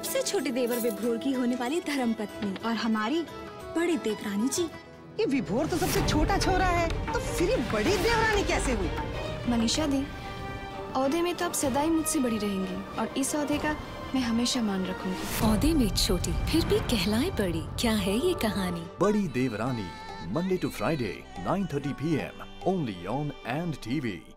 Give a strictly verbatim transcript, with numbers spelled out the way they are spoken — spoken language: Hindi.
सबसे छोटे देवर विभोर की होने वाली धर्मपत्नी और हमारी बड़ी देवरानी जी। ये विभोर तो सबसे छोटा छोरा है, तो फिर ये बड़ी देवरानी कैसे हुई? मनीषा दी, औहदे में तो आप सदा ही मुझसे बड़ी रहेंगी और इस औहदे का मैं हमेशा मान रखूंगी। औहदे में छोटी फिर भी कहलाए बड़ी, क्या है ये कहानी? बड़ी देवरानी, Monday to Friday, nine thirty p m only on And T V.